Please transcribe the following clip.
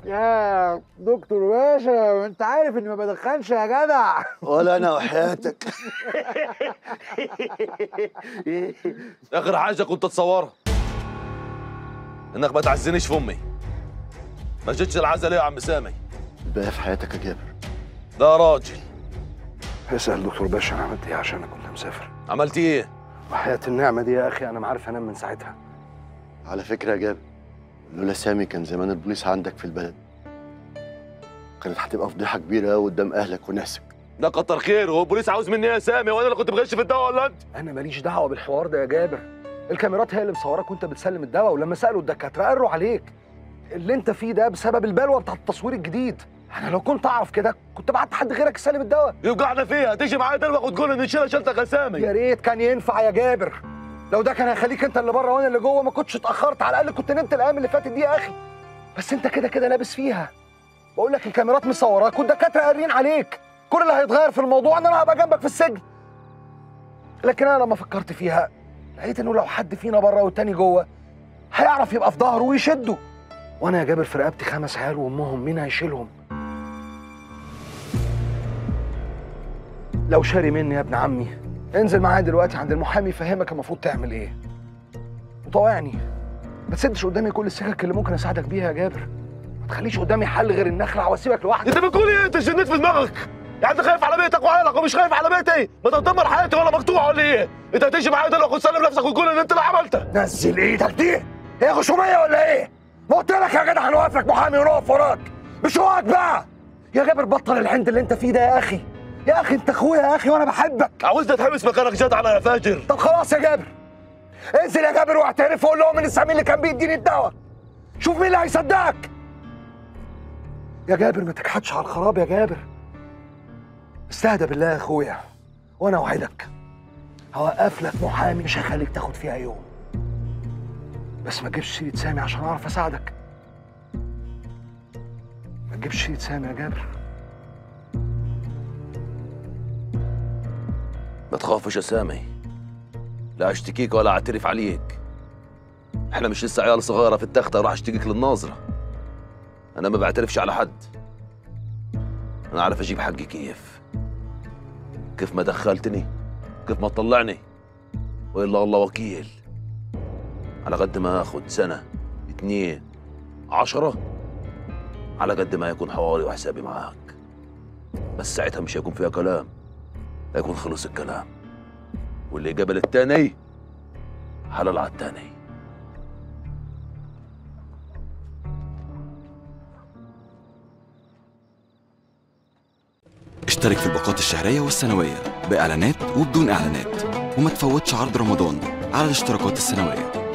يا دكتور باشا انت عارف اني ما بدخنش يا جدع. ولا انا وحياتك. اخر حاجه كنت اتصورها انك ما تعزنيش في امي. ما جيتش العزا ليه يا عم سامي؟ الباقي في حياتك يا جابر. ده راجل. اسأل دكتور باشا انا عملت ايه عشان انا كنت مسافر. عملت ايه؟ وحياة النعمة دي يا اخي انا ما عارف انام من ساعتها. على فكره يا جابر، لولا سامي كان زمان البوليس عندك في البلد. كانت هتبقى فضيحه كبيره قوي قدام اهلك وناسك. ده كتر خير. هو البوليس عاوز مني ايه يا سامي؟ وانا اللي كنت بغش في الدواء ولا انت؟ انا ماليش دعوة بالحوار ده يا جابر. الكاميرات هي اللي مصوراك وانت بتسلم الدواء، ولما سألوا الدكاترة قروا عليك. اللي انت فيه ده بسبب البلوه بتاعت التصوير الجديد. انا لو كنت اعرف كده كنت بعت حد غيرك يسلم الدواء. يوجعنا فيها. تيجي معايا دلوقتي وتقول ان نشيلها شلتك يا سامي. يا ريت كان ينفع يا جابر. لو ده كان هيخليك انت اللي بره وانا اللي جوه ما كنتش اتاخرت، على الاقل كنت نمت الايام اللي فاتت دي يا اخي. بس انت كده كده لابس فيها. بقول لك الكاميرات مصوراك والدكاتره قارين عليك. كل اللي هيتغير في الموضوع ان انا هبقى جنبك في السجن. لكن انا لما فكرت فيها لقيت انه لو حد فينا بره والتاني جوه هيعرف يبقى في ظهره ويشده. وانا يا جابر في رقبتي 5 عيال وامهم، مين هيشيلهم؟ لو شاري مني يا ابن عمي انزل معايا دلوقتي عند المحامي يفهمك المفروض تعمل ايه. وطوعني ما تسدش قدامي كل السكك اللي ممكن اساعدك بيها يا جابر. ما تخليش قدامي حل غير ان اخلع واسيبك لوحدك. انت بتقول ايه؟ انت جنيت في دماغك؟ يعني انت خايف على بيتك وعيالك ومش خايف على بيتي؟ ما تدمر حياتي ولا مقطوعه ولا ايه؟ انت هتيجي معايا دلوقتي وتسلم نفسك وتقول ان انت اللي عملته. نزل ايدك دي. هي غشوميه ولا ايه؟ ما قلت لك يا جدع هنوقف لك محامي ونقف وراك. مش وراك بقى يا جابر. بطل العند اللي انت فيه ده يا اخي. يا اخي انت اخويا يا اخي وانا بحبك. عاوزني اتحبس مكانك جدع يا فاجر؟ طب خلاص يا جابر انزل يا جابر واعترف وقول لهم ان سامي اللي كان بيديني الدواء. شوف مين اللي هيصدقك. يا جابر ما تكحتش على الخراب يا جابر. استهدى بالله يا اخويا وانا اوعدك هوقف لك محامي مش هخليك تاخد فيها يوم. بس ما تجيبش سيرة سامي عشان اعرف اساعدك. ما تجيبش سيرة سامي يا جابر. ما تخافش يا سامي. لا اشتكيك ولا اعترف عليك. احنا مش لسه عيال صغيره في التخته راح اشتكيك للناظره. انا ما بعترفش على حد. انا عارف اجيب حقي كيف ما دخلتني، كيف ما تطلعني، والا الله وكيل. على قد ما اخد 1 2 2 10 على قد ما يكون حواري وحسابي معاك. بس ساعتها مش هيكون فيها كلام، هيكون خلص الكلام. واللي قبل التاني حلال على التاني. اشترك في الباقات الشهرية والسنوية بإعلانات وبدون إعلانات، وما تفوتش عرض رمضان على الاشتراكات السنوية.